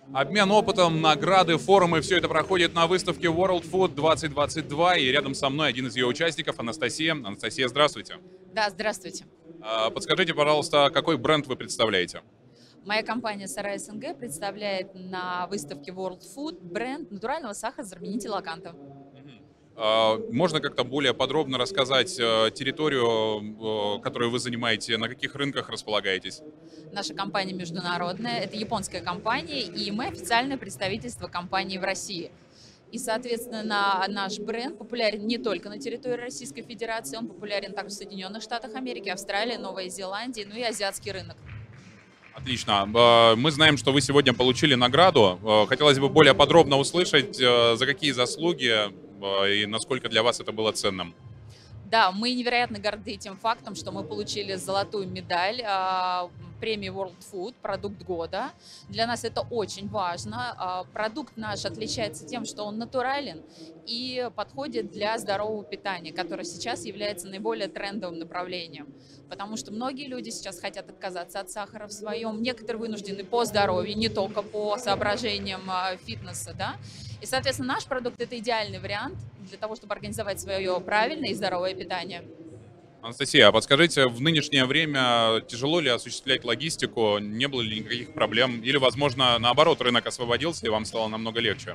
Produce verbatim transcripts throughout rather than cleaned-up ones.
Обмен опытом, награды, форумы — все это проходит на выставке World Food двадцать двадцать два, и рядом со мной один из ее участников, Анастасия. Анастасия, здравствуйте. Да, здравствуйте. А, Подскажите, пожалуйста, какой бренд вы представляете? Моя компания «Сарай СНГ» представляет на выставке World Food бренд натурального сахара знаменитый Лаканта. Мгм. А, Можно как-то более подробно рассказать э, территорию, э, которую вы занимаете, на каких рынках располагаетесь? Наша компания международная, это японская компания, и мы официальное представительство компании в России. И, соответственно, наш бренд популярен не только на территории Российской Федерации, он популярен также в Соединенных Штатах Америки, Австралии, Новой Зеландии, ну и азиатский рынок. Отлично. А, Мы знаем, что вы сегодня получили награду. А, Хотелось бы более подробно услышать, э, за какие заслуги э, и насколько для вас это было ценным. Да, мы невероятно горды тем фактом, что мы получили золотую медаль а, премии World Food, продукт года. Для нас это очень важно. А, Продукт наш отличается тем, что он натурален и подходит для здорового питания, которое сейчас является наиболее трендовым направлением. Потому что многие люди сейчас хотят отказаться от сахара в своем, некоторые вынуждены по здоровью, не только по соображениям а, фитнеса, да. И, соответственно, наш продукт — это идеальный вариант для того, чтобы организовать свое правильное и здоровое питание. Анастасия, а подскажите, в нынешнее время тяжело ли осуществлять логистику? Не было ли никаких проблем? Или, возможно, наоборот, рынок освободился и вам стало намного легче?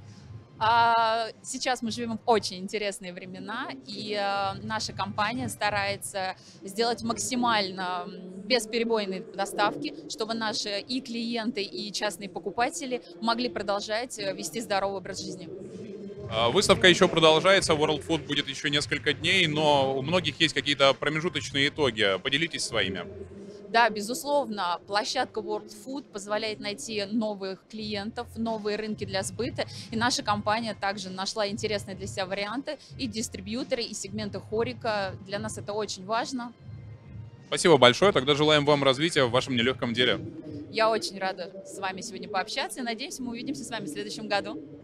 А, Сейчас мы живем в очень интересные времена, и э, наша компания старается сделать максимально м, бесперебойные доставки, чтобы наши и клиенты, и частные покупатели могли продолжать э, вести здоровый образ жизни. А, Выставка еще продолжается, World Food будет еще несколько дней, но у многих есть какие-то промежуточные итоги. Поделитесь своими. Да, безусловно, площадка World Food позволяет найти новых клиентов, новые рынки для сбыта. И наша компания также нашла интересные для себя варианты и дистрибьюторы, и сегменты хорика. Для нас это очень важно. Спасибо большое, тогда желаем вам развития в вашем нелегком деле. Я очень рада с вами сегодня пообщаться и надеемся, мы увидимся с вами в следующем году.